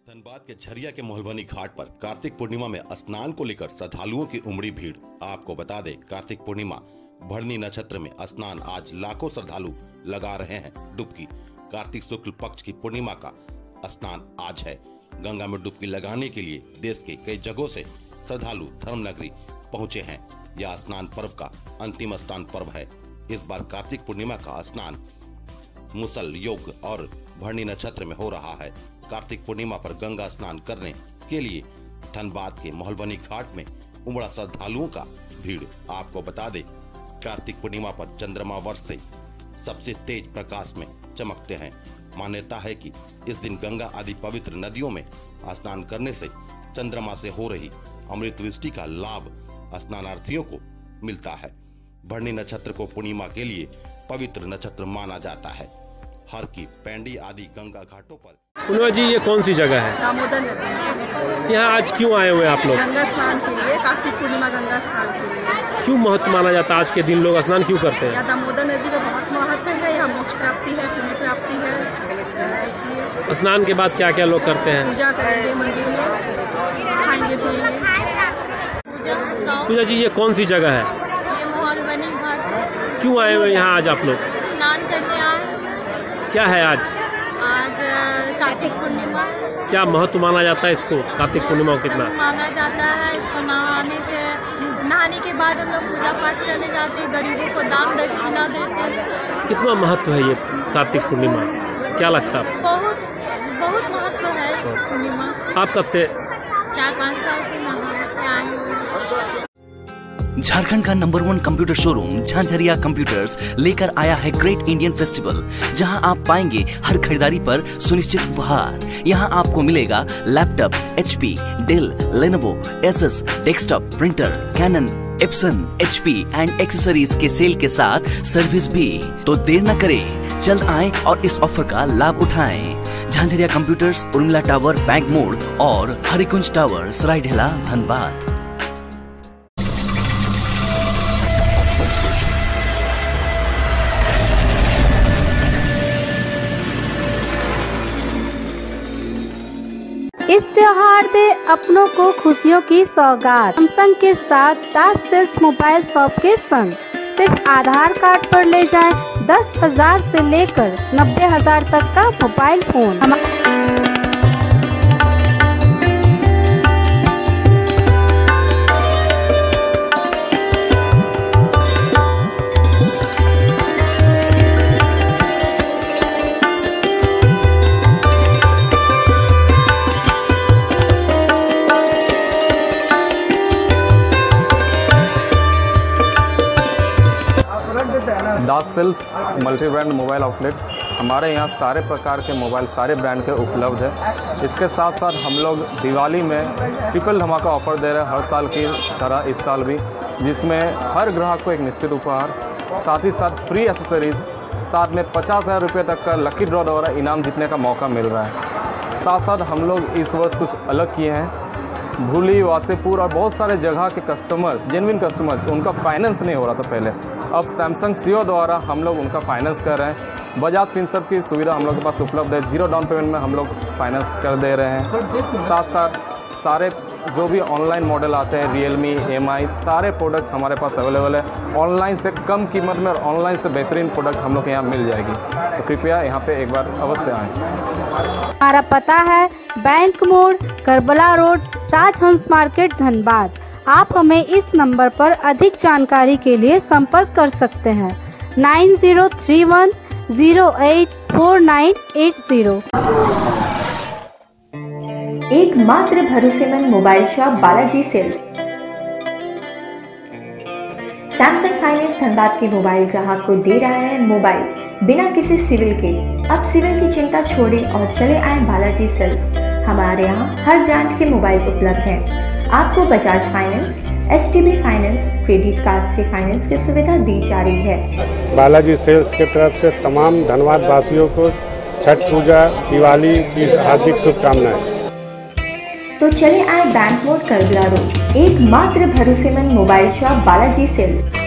धनबाद के झरिया के मोहलवनी घाट पर कार्तिक पूर्णिमा में स्नान को लेकर श्रद्धालुओं की उमड़ी भीड़। आपको बता दें, कार्तिक पूर्णिमा भरणी नक्षत्र में स्नान आज लाखों श्रद्धालु लगा रहे हैं डुबकी। कार्तिक शुक्ल पक्ष की पूर्णिमा का स्नान आज है। गंगा में डुबकी लगाने के लिए देश के कई जगहों से श्रद्धालु धर्मनगरी पहुंचे हैं। यह स्नान पर्व का अंतिम स्नान पर्व है। इस बार कार्तिक पूर्णिमा का स्नान मुसल योग और भरणी नक्षत्र में हो रहा है। कार्तिक पूर्णिमा पर गंगा स्नान करने के लिए धनबाद के मोहलवनी घाट में उमड़ा श्रद्धालुओं का भीड़। आपको बता दें, कार्तिक पूर्णिमा पर चंद्रमा वर्ष से सबसे तेज प्रकाश में चमकते हैं। मान्यता है कि इस दिन गंगा आदि पवित्र नदियों में स्नान करने से चंद्रमा से हो रही अमृत वृष्टि का लाभ स्नानार्थियों को मिलता है। भरणी नक्षत्र को पूर्णिमा के लिए पवित्र नक्षत्र माना जाता है। हर की पैंडी आदि गंगा घाटों पर। पूर्णिमा जी, ये कौन सी जगह है? दामोदर नदी। यहाँ आज क्यों आए हुए आप लोग? गंगा स्नान के लिए, कार्तिक पूर्णिमा गंगा स्नान के लिए। क्यों महत्व माना जाता है आज के दिन लोग स्नान क्यों करते हैं? यहाँ दामोदर नदी का बहुत महत्व है। यहाँ मोक्ष प्राप्ति है, पुण्य प्राप्ति है, इसलिए स्नान के बाद क्या क्या लोग करते हैं? पूजा करेंगे मंदिर में, खाएंगे पिएंगे। पूजा जी, ये कौन सी जगह है? ये मोहलवनी घाट। क्यों आए हुए यहाँ आज आप लोग? स्नान करने आए। क्या है आज? आज कार्तिक पूर्णिमा। क्या महत्व माना जाता है इसको? कार्तिक पूर्णिमा को कितना माना जाता है? इसको नहाने के बाद हम लोग पूजा पाठ करने जाते हैं, गरीबों को दान दक्षिणा देते हैं। कितना महत्व है ये कार्तिक पूर्णिमा? क्या लगता है? बहुत महत्व है इस पूर्णिमा। आप कब से? 4-5 साल से नहाते आए हुए। झारखंड का number 1 computer showroom Jhanjharia computers लेकर आया है ग्रेट इंडियन फेस्टिवल, जहां आप पाएंगे हर खरीदारी पर सुनिश्चित उपहार। यहां आपको मिलेगा laptop HP, Dell, Lenovo, Asus, desktop, printer, Canon, Epson, HP and accessories के सेल के साथ सर्विस भी। तो देर न करें, जल्द आएं और इस ऑफर का लाभ उठाएं। Jhanjharia computers, Urmila tower, bank मोड़ और हरिकुंज टावर, सरायढेला, धनबाद। इस त्योहार दे अपनों को खुशियों की सौगात सैमसंग के साथ ताज सेल्स मोबाइल शॉप के संग। सिर्फ आधार कार्ड पर ले जाएं 10,000 से लेकर 90,000 तक का mobile phone. Das sales multi brand mobile outlet. हमारे यहाँ सारे प्रकार के मोबाइल सारे ब्रांड के उपलब्ध है। इसके साथ साथ हम लोग दिवाली में ट्रिपल धमाका ऑफर दे रहे हैं, हर साल की तरह इस साल भी, जिसमें हर ग्राहक को एक निश्चित उपहार, साथ ही साथ फ्री एसेसरीज, साथ में 50,000 रुपये तक का लकी ड्रॉ द्वारा इनाम जीतने का मौका मिल रहा है। साथ साथ हम लोग इस वर्ष कुछ अलग किए हैं। भूली, वासेपुर और बहुत सारे जगह के कस्टमर्स, जेन्युइन कस्टमर्स, उनका फाइनेंस नहीं हो रहा था पहले, अब सैमसंग सीओ द्वारा हम लोग उनका फाइनेंस कर रहे हैं। बजाज फिनसर्व की सुविधा हम लोग के पास उपलब्ध है। 0 डाउन पेमेंट में हम लोग फाइनेंस कर दे रहे हैं। साथ साथ सारे जो भी ऑनलाइन मॉडल आते हैं, रियलमी, MI, सारे प्रोडक्ट्स हमारे पास अवेलेबल है। ऑनलाइन से कम कीमत में और ऑनलाइन से बेहतरीन प्रोडक्ट हम लोग के यहाँ मिल जाएगी। तो कृपया यहाँ पे एक बार अवश्य आएँ। हमारा पता है बैंक मोड़, Karbala road, Rajhans market, Dhanbad. आप हमें इस नंबर पर अधिक जानकारी के लिए संपर्क कर सकते हैं 9031 084980। एकमात्र भरोसेमंद mobile shop Balaji sales. Samsung finance Dhanbad के मोबाइल ग्राहक को दे रहा है मोबाइल बिना किसी सिविल के। अब सिविल की चिंता छोड़ें और चले आए बालाजी सेल्स। हमारे यहाँ हर ब्रांड के मोबाइल उपलब्ध हैं। आपको Bajaj finance, STB finance, credit card से फाइनेंस की सुविधा दी जा रही है। बालाजी सेल्स की तरफ से तमाम धनबाद वासियों को छठ पूजा, दिवाली की हार्दिक शुभकामनाएं। तो चले आए बैंक मोड़, करबला रोड, एकमात्र भरोसेमंद मोबाइल शॉप बालाजी सेल्स।